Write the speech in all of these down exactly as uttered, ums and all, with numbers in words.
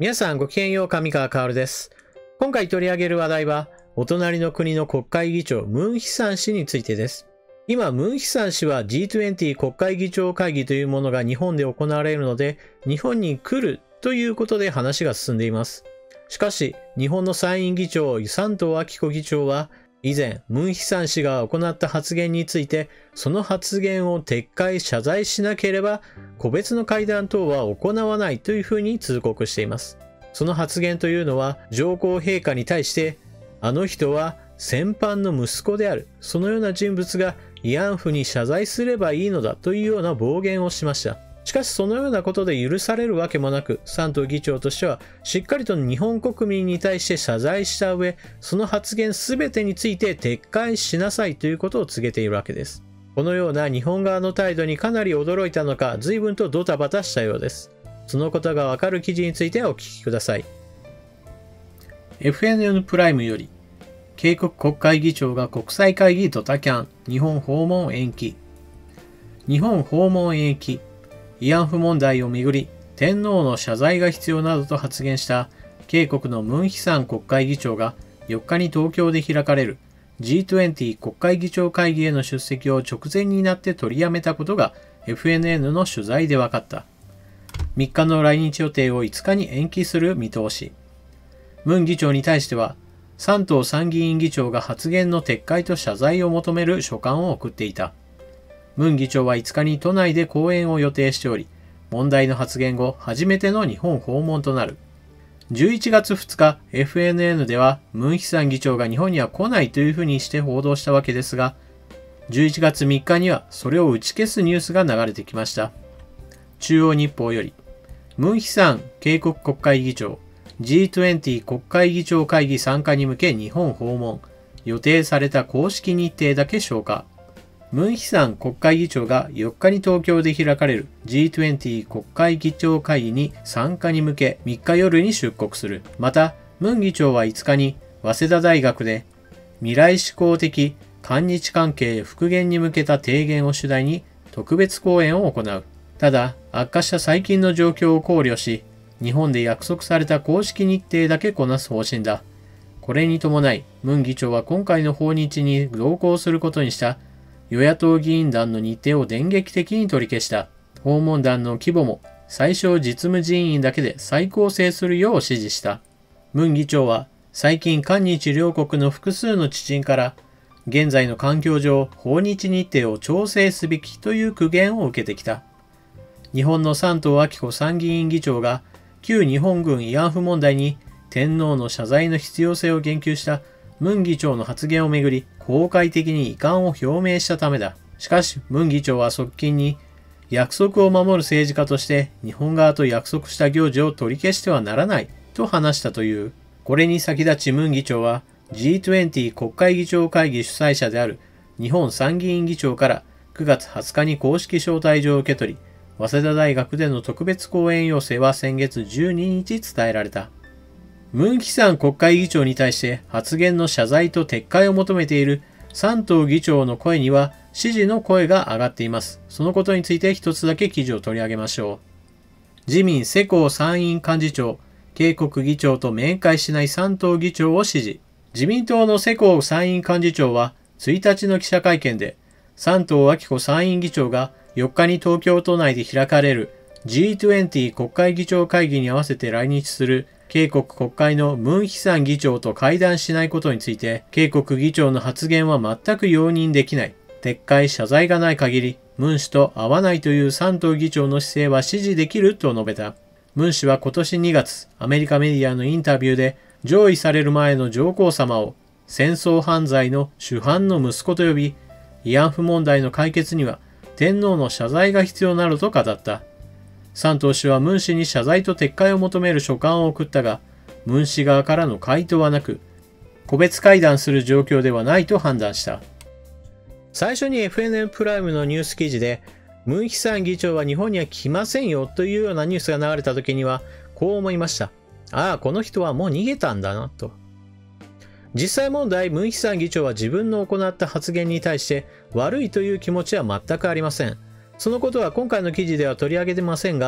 皆さんごきげんよう、上川薫です。今回取り上げる話題は、お隣の国の国会議長、ムン・ヒサン氏についてです。今、ムン・ヒサン氏は ジーにじゅう 国会議長会議というものが日本で行われるので、日本に来るということで話が進んでいます。しかし、日本の参院議長、山東昭子議長は、以前、ムン・ヒサン氏が行った発言について、その発言を撤回、謝罪しなければ、個別の会談等は行わないというふうに通告しています。その発言というのは、上皇陛下に対して、あの人は戦犯の息子である、そのような人物が慰安婦に謝罪すればいいのだというような暴言をしました。しかしそのようなことで許されるわけもなく、山東議長としてはしっかりと日本国民に対して謝罪した上、その発言すべてについて撤回しなさいということを告げているわけです。このような日本側の態度にかなり驚いたのか、随分とドタバタしたようです。そのことがわかる記事についてお聞きください。エフエヌエヌ プライムより、警告国会議長が国際会議ドタキャン、日本訪問延期。日本訪問延期。慰安婦問題をめぐり、天皇の謝罪が必要などと発言した警告のムン・ヒサン国会議長がよっかに東京で開かれる ジーにじゅう 国会議長会議への出席を直前になって取りやめたことが エフエヌエヌ の取材で分かった。みっかの来日予定をいつかに延期する見通し。ムン議長に対しては、山東参議院議長が発言の撤回と謝罪を求める書簡を送っていた。ムン議長はいつかに都内で講演を予定しており、問題の発言後初めての日本訪問となる。じゅういちがつふつか、エフエヌエヌ ではムン・ヒサン議長が日本には来ないというふうにして報道したわけですが、じゅういちがつみっかにはそれを打ち消すニュースが流れてきました。中央日報より、ムン・ヒサン警告国会議長、ジーにじゅう 国会議長会議参加に向け日本訪問、予定された公式日程だけ消化。ムン・ヒサン国会議長がよっかに東京で開かれる ジーにじゅう 国会議長会議に参加に向けみっか夜に出国する。また、ムン議長はいつかに早稲田大学で未来志向的韓日関係復元に向けた提言を主題に特別講演を行う。ただ、悪化した最近の状況を考慮し、日本で約束された公式日程だけこなす方針だ。これに伴い、ムン議長は今回の訪日に同行することにした与野党議員団の日程を電撃的に取り消した。訪問団の規模も最小実務人員だけで再構成するよう指示した。ムン議長は最近韓日両国の複数の知人から現在の環境上訪日日程を調整すべきという苦言を受けてきた。日本の山東昭子参議院議長が旧日本軍慰安婦問題に天皇の謝罪の必要性を言及したムン議長の発言をめぐり公開的に遺憾を表明したためだ。しかし、ムン議長は側近に約束を守る政治家として日本側と約束した行事を取り消してはならないと話したという。これに先立ちムン議長は ジーにじゅう 国会議長会議主催者である日本参議院議長からくがつはつかに公式招待状を受け取り、早稲田大学での特別講演要請は先月じゅうににち伝えられた。ムン・ヒサン国会議長に対して発言の謝罪と撤回を求めている山東議長の声には支持の声が上がっています。そのことについて一つだけ記事を取り上げましょう。自民世耕参院幹事長、警告議長と面会しない山東議長を支持。自民党の世耕参院幹事長はついたちの記者会見で、山東昭子参院議長がよっかに東京都内で開かれる ジーにじゅう 国会議長会議に合わせて来日する警告国会のムン・ヒサン議長と会談しないことについて、警告議長の発言は全く容認できない。撤回、謝罪がない限り、ムン氏と会わないという山東議長の姿勢は支持できると述べた。ムン氏は今年にがつ、アメリカメディアのインタビューで、上位される前の上皇様を戦争犯罪の主犯の息子と呼び、慰安婦問題の解決には天皇の謝罪が必要などと語った。山東氏はムン氏に謝罪と撤回を求める書簡を送ったが、ムン氏側からの回答はなく、個別会談する状況ではないと判断した。最初に エフエヌエヌ プライムのニュース記事で、ムン・ヒサン議長は日本には来ませんよというようなニュースが流れた時には、こう思いました。ああ、この人はもう逃げたんだな、と。実際問題、ムン・ヒサン議長は自分の行った発言に対して悪いという気持ちは全くありません。そのことは今回の記事では取り上げてませんが、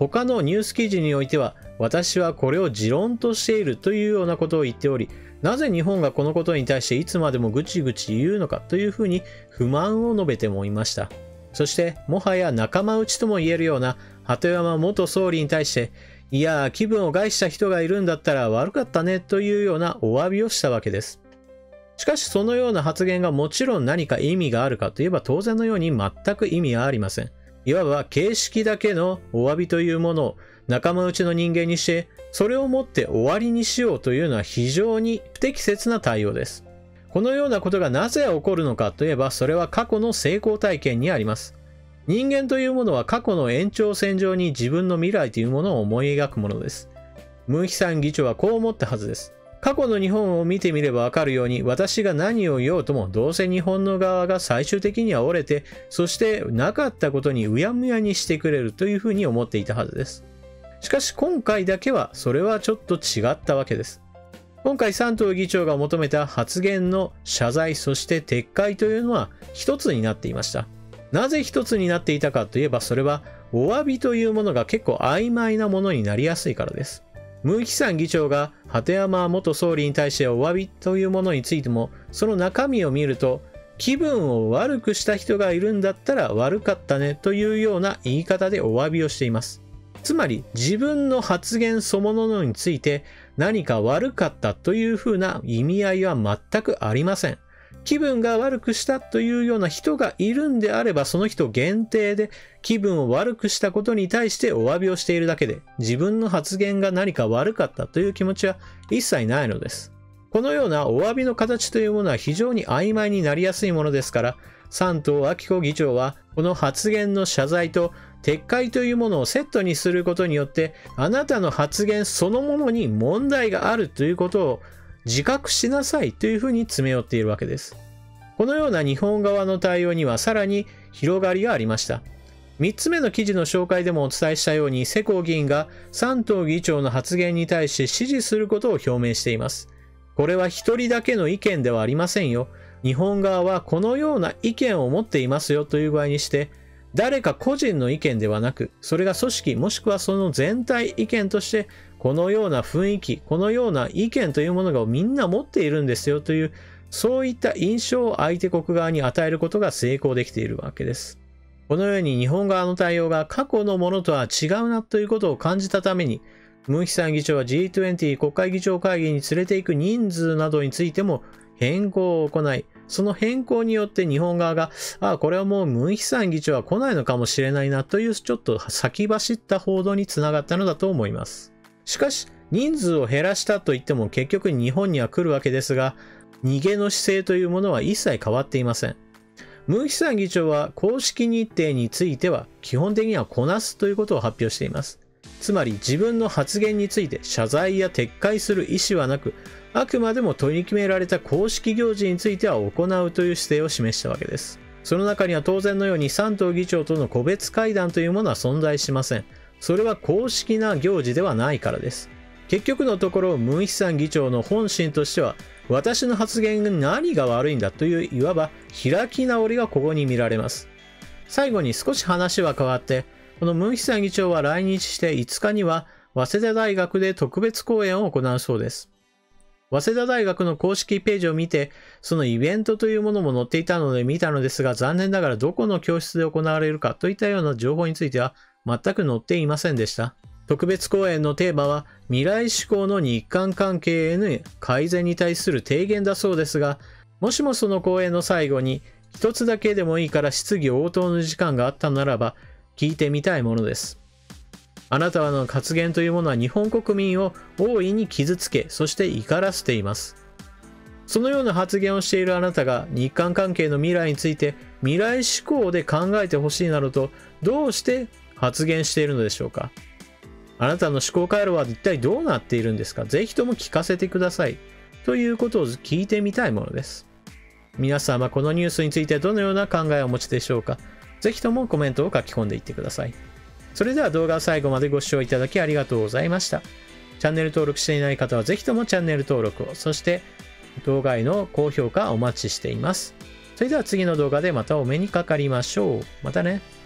他のニュース記事においては、私はこれを持論としているというようなことを言っており、なぜ日本がこのことに対していつまでもぐちぐち言うのかというふうに不満を述べてもいました。そして、もはや仲間内とも言えるような鳩山元総理に対して、いやー、気分を害した人がいるんだったら悪かったねというようなお詫びをしたわけです。しかし、そのような発言がもちろん何か意味があるかといえば当然のように全く意味はありません。いわば形式だけのお詫びというものを仲間内の人間にして、それをもって終わりにしようというのは非常に不適切な対応です。このようなことがなぜ起こるのかといえば、それは過去の成功体験にあります。人間というものは過去の延長線上に自分の未来というものを思い描くものです。ムン・ヒサン議長はこう思ったはずです。過去の日本を見てみればわかるように、私が何を言おうともどうせ日本の側が最終的には折れて、そしてなかったことにうやむやにしてくれるというふうに思っていたはずです。しかし今回だけはそれはちょっと違ったわけです。今回山東議長が求めた発言の謝罪そして撤回というのは一つになっていました。なぜ一つになっていたかといえば、それはお詫びというものが結構曖昧なものになりやすいからです。ムン・ヒサン議長が鳩山元総理に対してお詫びというものについても、その中身を見ると、気分を悪くした人がいるんだったら悪かったねというような言い方でお詫びをしています。つまり自分の発言そのものについて何か悪かったというふうな意味合いは全くありません。気分が悪くしたというような人がいるんであれば、その人限定で気分を悪くしたことに対してお詫びをしているだけで、自分の発言が何か悪かったという気持ちは一切ないのです。このようなお詫びの形というものは非常に曖昧になりやすいものですから、山東昭子議長はこの発言の謝罪と撤回というものをセットにすることによって、あなたの発言そのものに問題があるということを自覚しなさいというふうに詰め寄っているわけです。このような日本側の対応にはさらに広がりがありました。みっつめの記事の紹介でもお伝えしたように、世耕議員が山東議長の発言に対して支持することを表明しています。これは一人だけの意見ではありませんよ。日本側はこのような意見を持っていますよという具合にして、誰か個人の意見ではなく、それが組織もしくはその全体意見として、このような雰囲気、このような意見というものがみんな持っているんですよという、そういった印象を相手国側に与えることが成功できているわけです。このように日本側の対応が過去のものとは違うなということを感じたために、ムン・ヒサン議長は ジートゥエンティー 国会議長会議に連れて行く人数などについても変更を行い、その変更によって日本側が、ああ、これはもうムン・ヒサン議長は来ないのかもしれないなというちょっと先走った報道につながったのだと思います。しかし、人数を減らしたといっても結局日本には来るわけですが、逃げの姿勢というものは一切変わっていません。ムン・ヒサン議長は公式日程については基本的にはこなすということを発表しています。つまり自分の発言について謝罪や撤回する意思はなく、あくまでも取り決められた公式行事については行うという姿勢を示したわけです。その中には当然のように山東議長との個別会談というものは存在しません。それは公式な行事ではないからです。結局のところ、ムン・ヒサン議長の本心としては、私の発言に何が悪いんだといういわば開き直りがここに見られます。最後に少し話は変わって、このムン・ヒサン議長は来日していつかには早稲田大学で特別講演を行うそうです。早稲田大学の公式ページを見て、そのイベントというものも載っていたので見たのですが、残念ながらどこの教室で行われるかといったような情報については全く載っていませんでした。特別講演のテーマは未来志向の日韓関係への改善に対する提言だそうですが、もしもその講演の最後に一つだけでもいいから質疑応答の時間があったならば聞いてみたいものです。あなたの発言というものは日本国民を大いに傷つけ、そして怒らせています。そのような発言をしているあなたが日韓関係の未来について未来志向で考えてほしいなどとどうして発言しているのでしょうか。あなたの思考回路は一体どうなっているんですか。ぜひとも聞かせてください。ということを聞いてみたいものです。皆様このニュースについてどのような考えをお持ちでしょうか。ぜひともコメントを書き込んでいってください。それでは動画を最後までご視聴いただきありがとうございました。チャンネル登録していない方はぜひともチャンネル登録を、そして動画への高評価お待ちしています。それでは次の動画でまたお目にかかりましょう。またね。